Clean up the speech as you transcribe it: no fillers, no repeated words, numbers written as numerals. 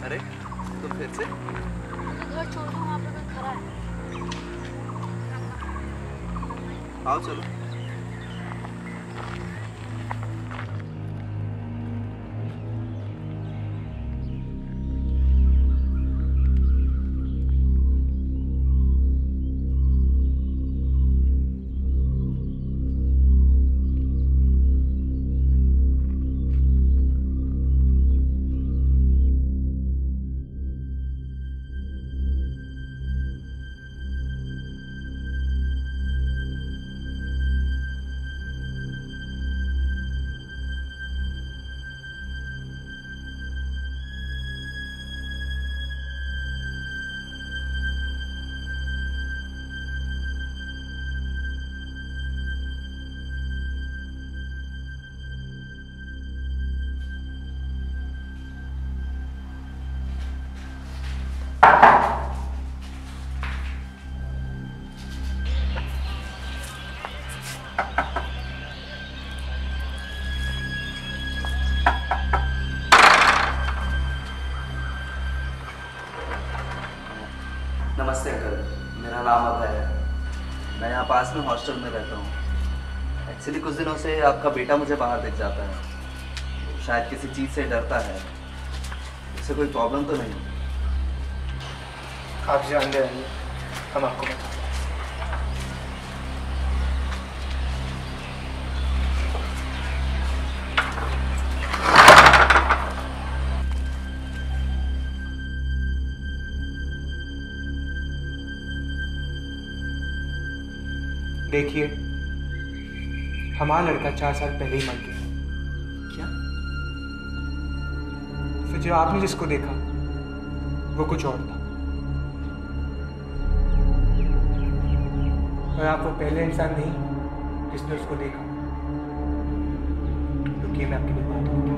अरे तो फिर से तो घर छोड़ दो, वहाँ पे कोई खड़ा है। आओ चलो। नमस्ते अंकल, मेरा नाम अभय है। मैं यहाँ पास में हॉस्टल में रहता हूँ। एक्चुअली कुछ दिनों से आपका बेटा मुझे बाहर दिख जाता है। शायद किसी चीज़ से डरता है। इससे कोई प्रॉब्लम तो नहीं? आप जानते हैं, हम आपको बताते हैं। देखिए, हमारा लड़का 4 साल पहले ही मर गया। क्या? फिर जो आपने जिसको देखा वो कुछ और था, और आप वो पहले इंसान नहीं जिसने उसको देखा। रुकिए, मैं आपकी बात बताऊं।